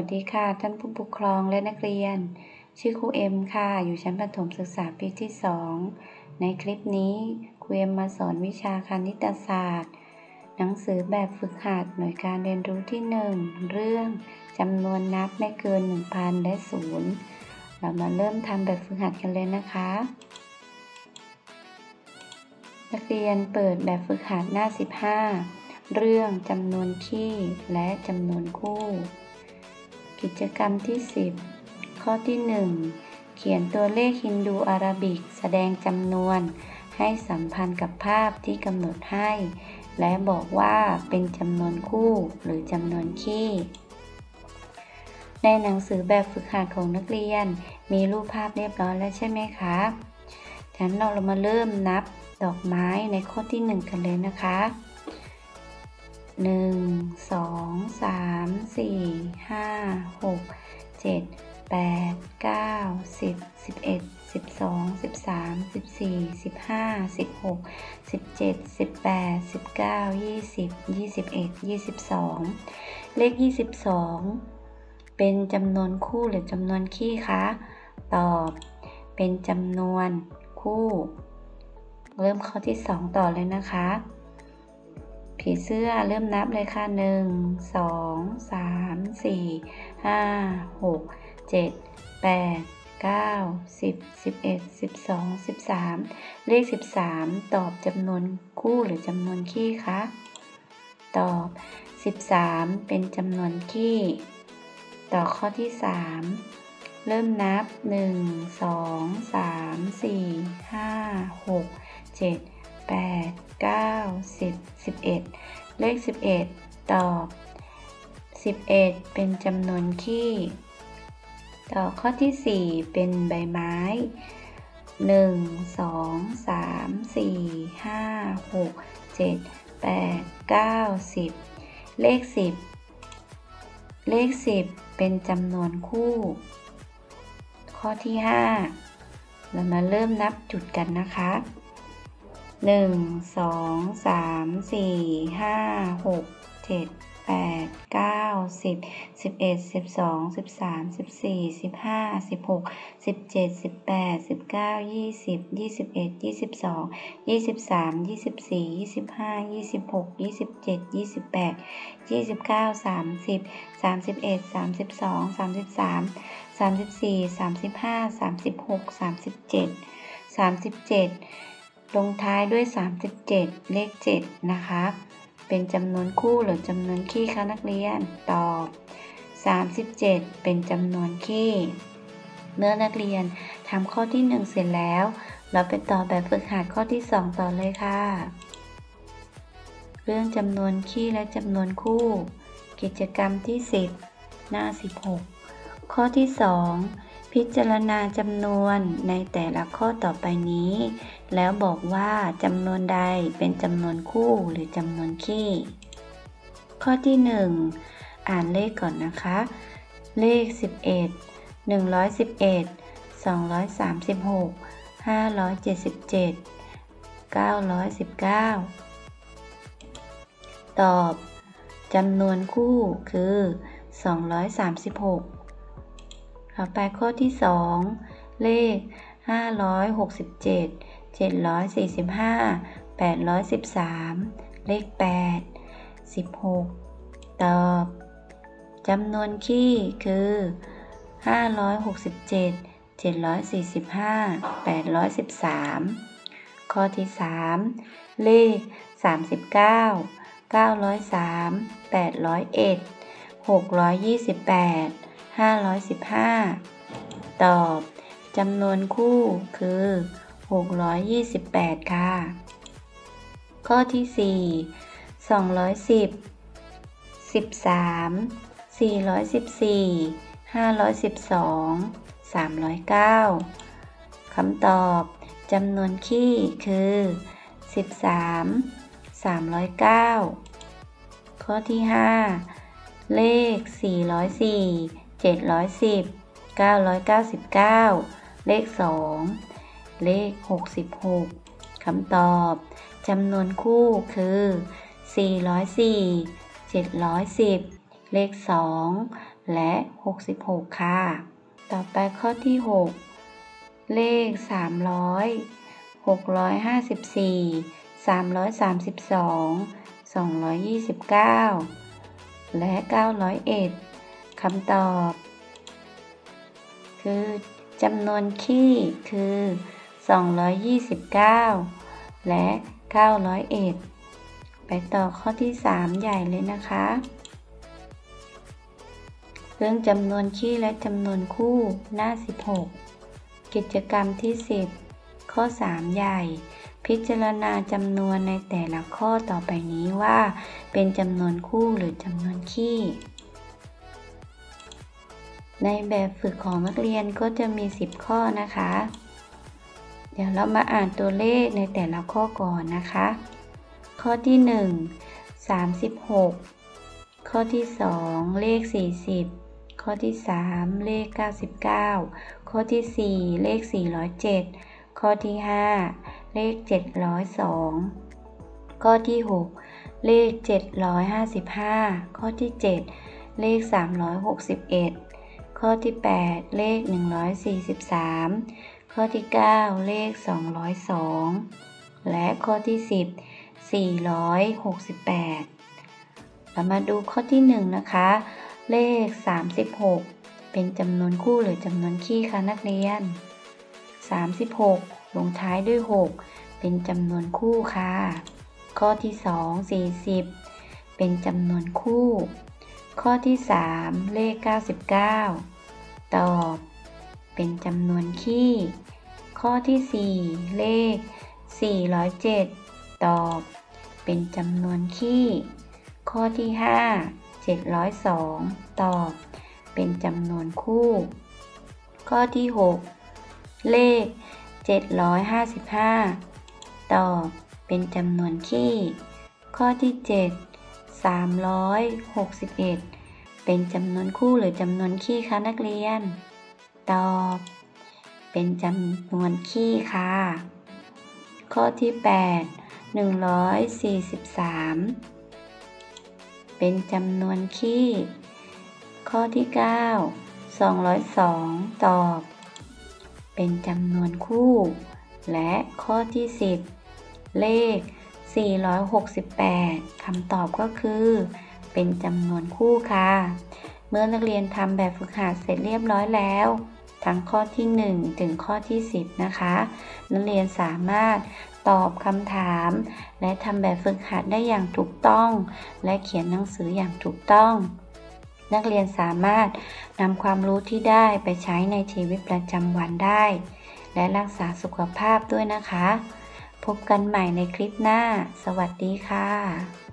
สดีค่ะท่านผู้ปกครองและนักเรียนชื่อครูเอ็มค่ะอยู่ชั้นประถมศึกษาปีที่2ในคลิปนี้ครูเอ็มมาสอนวิชาคณิตศาสตร์หนังสือแบบฝึกหัดหน่วยการเรียนรู้ที่1เรื่องจำนวนนับไม่เกิน 1,000 และ 0เรามาเริ่มทำแบบฝึกหัดกันเลยนะคะนักเรียนเปิดแบบฝึกหัดหน้า15เรื่องจำนวนคี่และจำนวนคู่กิจกรรมที่10ข้อที่1เขียนตัวเลขฮินดูอาราบิกแสดงจำนวนให้สัมพันธ์กับภาพที่กำหนดให้และบอกว่าเป็นจำนวนคู่หรือจำนวนคี่ในหนังสือแบบฝึกหัดของนักเรียนมีรูปภาพเรียบร้อยแล้วใช่ไหมคะฉะนั้นเรามาเริ่มนับดอกไม้ในข้อที่1กันเลยนะคะ1 2 3 4 5 6 7 8 9 10 11 12 13 14 15 16 17 18 19 20 21 22เลข22เป็นจำนวนคู่หรือจำนวนคี่คะตอบเป็นจำนวนคู่เริ่มข้อที่2ต่อเลยนะคะผีเสื้อเริ่มนับเลยค่ะ1 2 3 4 5 6 7 8 9 10 11 12 13เลข13ตอบจำนวนคู่หรือจำนวนคี่คะตอบ13เป็นจำนวนคี่ต่อข้อที่3เริ่มนับ1 2 3 4 5 6 7 8 9 10 11เลข11ตอบ11เป็นจำนวนคี่ต่อข้อที่4เป็นใบไม้1 2 3 4 5 6 7 8 9 10เลข10เป็นจำนวนคู่ข้อที่5เรามาเริ่มนับจุดกันนะคะ1 2 3 4 5 6 7 8 9 10 11 12 13 14 15 16 17 18 19 20 21 22 23 24 25 26 27 28 29 30 31 32 33 34 35 36 37ลงท้ายด้วย37เลข7นะคะเป็นจำนวนคู่หรือจำนวนคี่คะนักเรียนตอบ37เป็นจำนวนคี่เมื่อนักเรียนทำข้อที่1เสร็จแล้วเราไปต่อแบบฝึกหัดข้อที่2ต่อเลยค่ะเรื่องจำนวนคี่และจำนวนคู่กิจกรรมที่10หน้า16ข้อที่2พิจารณาจำนวนในแต่ละข้อต่อไปนี้แล้วบอกว่าจำนวนใดเป็นจำนวนคู่หรือจำนวนคี่ข้อที่1อ่านเลขก่อนนะคะเลข11 111 236 577 919ตอบจำนวนคู่คือ236ต่อไปข้อที่2เลข567 745 813เลข8 16ตอบจำนวนคี่คือ567 745 813ข้อที่3เลข39 903 801 628 515ตอบจำนวนคู่คือ628ค่ะข้อที่4 210 13 414 512 309คำตอบจำนวนคี่คือ13 309ข้อที่5เลข404 710 999เลข2เลข66คำตอบจำนวนคู่คือ404 710เลข2 และ66ค่ะต่อไปข้อที่6เลข300 654 332 229และ901คำตอบคือจำนวนคี่คือ229และ901ไปต่อข้อที่3ใหญ่เลยนะคะเรื่องจำนวนคี่และจำนวนคู่หน้า16กิจกรรมที่10ข้อ3ใหญ่พิจารณาจำนวนในแต่ละข้อต่อไปนี้ว่าเป็นจำนวนคู่หรือจำนวนคี่ในแบบฝึกของนักเรียนก็จะมี10ข้อนะคะเดี๋ยวเรามาอ่านตัวเลขในแต่ละข้อก่อนนะคะข้อที่1 36ข้อที่2เลข40ข้อที่3เลข99ข้อที่4เลข407ข้อที่5เลข702ข้อที่6เลข755ข้อที่7เลข361ข้อที่8เลข143ข้อที่9เลข202และข้อที่10 468เรามาดูข้อที่1นะคะเลข36เป็นจำนวนคู่หรือจำนวนคี่คะนักเรียน36ลงท้ายด้วย6เป็นจำนวนคู่ค่ะข้อที่2 40เป็นจำนวนคู่ข้อที่3เลข99ตอบเป็นจำนวนคี่ข้อที่4เลข407ตอบเป็นจำนวนคี่ข้อที่5 702ตอบเป็นจำนวนคู่ข้อที่6เลข755ตอบเป็นจำนวนคี่ข้อที่7 361เป็นจำนวนคู่หรือจำนวนคี่คะนักเรียนตอบเป็นจำนวนคี่ค่ะข้อที่8 143เป็นจำนวนคี่ข้อที่9 202ตอบเป็นจำนวนคู่และข้อที่10เลข468คำตอบก็คือเป็นจำนวนคู่ค่ะเมื่อนักเรียนทำแบบฝึกหัดเสร็จเรียบร้อยแล้วทั้งข้อที่1ถึงข้อที่10นะคะนักเรียนสามารถตอบคำถามและทำแบบฝึกหัดได้อย่างถูกต้องและเขียนหนังสืออย่างถูกต้องนักเรียนสามารถนำความรู้ที่ได้ไปใช้ในชีวิตประจำวันได้และรักษาสุขภาพด้วยนะคะพบกันใหม่ในคลิปหน้าสวัสดีค่ะ